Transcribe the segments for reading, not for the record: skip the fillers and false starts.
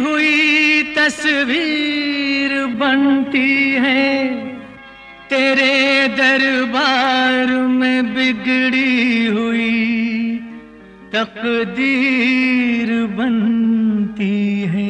हुई तस्वीर बनती है, तेरे दरबार में बिगड़ी हुई तकदीर बनती है।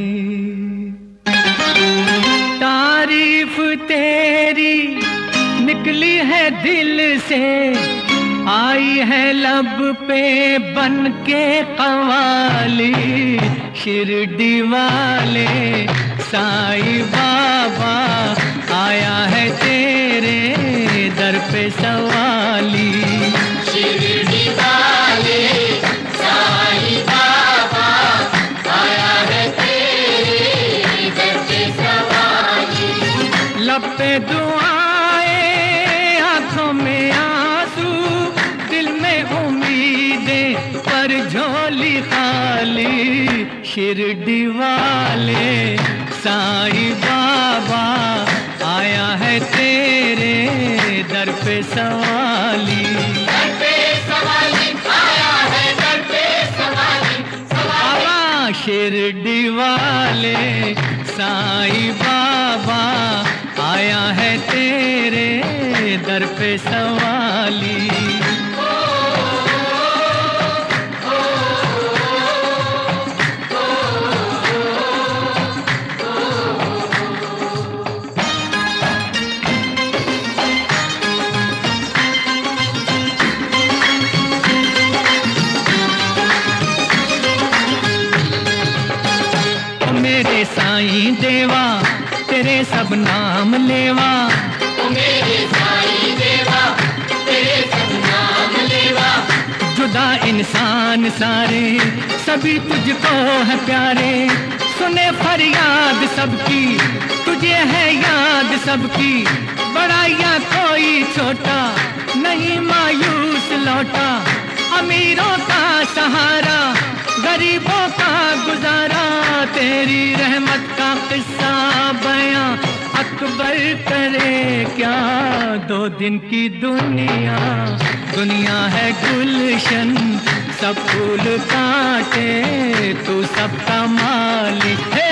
तारीफ तेरी निकली है दिल से, आई है लब पे बन के कवाली। शिरडी वाले साईं बाबा आया है तेरे दर पे सवाली। शिरडी वाले साईं बाबा आया है तेरे दर पे सवाली। लब पे दुआएं, आंखों में आंसू, दिल में उम्मीदें पर झोली खाली। शिरडी वाले साईं बाबा आया है तेरे दर पे सवाली। दर पे सवाली आया है, दर पे सवाली बाबा शिरडी वाले साईं बाबा आया है तेरे दर पे सवाली। मेरे साईं देवा तेरे सब नाम लेवा, मेरे साईं देवा तेरे सब नाम लेवा। जुदा इंसान सारे सभी तुझको है प्यारे। सुने फरियाद सबकी तुझे है याद सबकी। बड़ा या कोई छोटा नहीं मायूस लौटा। अमीरों का सहारा गरीबों का गुजारा। तेरी रहमत का किस्सा बयां अकबर करे क्या। 2 दिन की दुनिया दुनिया है गुलशन, सब फूल काटे तू सबका मालिक है।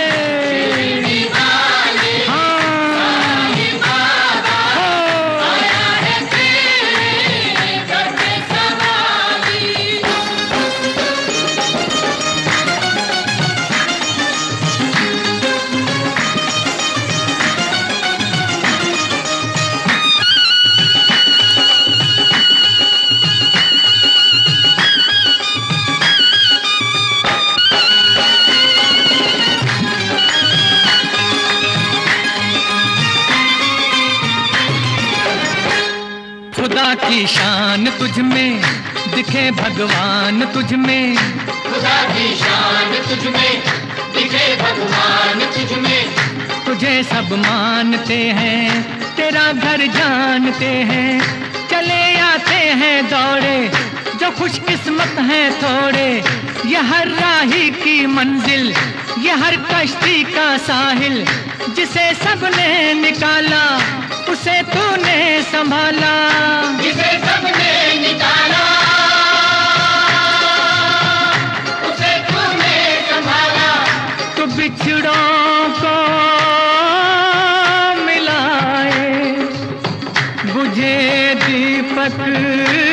खुदा की शान तुझ में दिखे भगवान तुझ में। खुदा की शान तुझ में दिखे भगवान तुझ में। तुझे सब मानते हैं तेरा घर जानते हैं। चले आते हैं दौड़े जो खुशकिस्मत हैं थोड़े। ये हर राही की मंजिल, ये हर कश्ती का साहिल। जिसे सबने निकाला उसे तूने संभाला। जिसे सबने निकाला उसे तूने संभाला। तो बिछड़ों को मिलाए बुझे दीपक